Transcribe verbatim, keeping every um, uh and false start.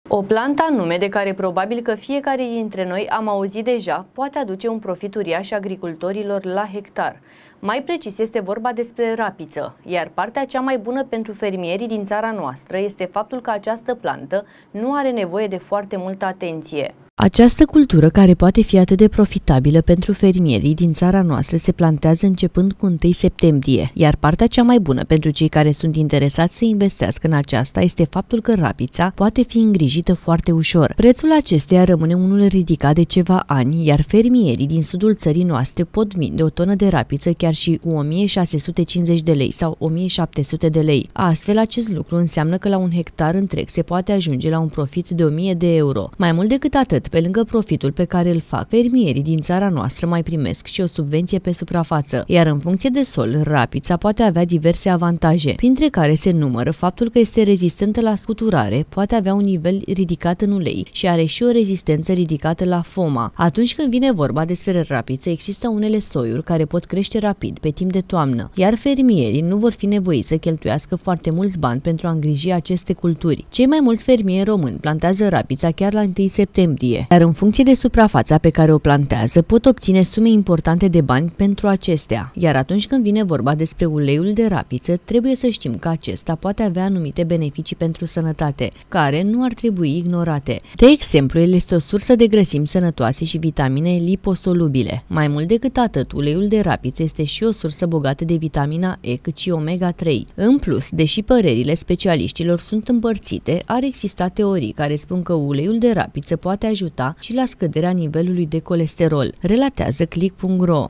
O plantă anume de care probabil că fiecare dintre noi am auzit deja poate aduce un profit uriaș agricultorilor la hectar. Mai precis este vorba despre rapiță, iar partea cea mai bună pentru fermierii din țara noastră este faptul că această plantă nu are nevoie de foarte multă atenție. Această cultură, care poate fi atât de profitabilă pentru fermierii din țara noastră, se plantează începând cu întâi septembrie, iar partea cea mai bună pentru cei care sunt interesați să investească în aceasta este faptul că rapița poate fi îngrijită foarte ușor. Prețul acesteia rămâne unul ridicat de ceva ani, iar fermierii din sudul țării noastre pot vinde o tonă de rapiță chiar și cu o mie șase sute cincizeci de lei sau o mie șapte sute de lei. Astfel, acest lucru înseamnă că la un hectar întreg se poate ajunge la un profit de o mie de euro. Mai mult decât atât, pe lângă profitul pe care îl fac, fermierii din țara noastră mai primesc și o subvenție pe suprafață, iar în funcție de sol, rapița poate avea diverse avantaje, printre care se numără faptul că este rezistentă la scuturare, poate avea un nivel ridicat în ulei și are și o rezistență ridicată la foma. Atunci când vine vorba despre rapiță, există unele soiuri care pot crește rapid pe timp de toamnă, iar fermierii nu vor fi nevoiți să cheltuiască foarte mulți bani pentru a îngriji aceste culturi. Cei mai mulți fermieri români plantează rapița chiar la întâi septembrie, iar în funcție de suprafața pe care o plantează, pot obține sume importante de bani pentru acestea. Iar atunci când vine vorba despre uleiul de rapiță, trebuie să știm că acesta poate avea anumite beneficii pentru sănătate, care nu ar trebui ignorate. De exemplu, el este o sursă de grăsimi sănătoase și vitamine liposolubile. Mai mult decât atât, uleiul de rapiță este și o sursă bogată de vitamina E, cât și omega trei. În plus, deși părerile specialiștilor sunt împărțite, ar exista teorii care spun că uleiul de rapiță poate ajuta și la scăderea nivelului de colesterol, relatează click punct ro.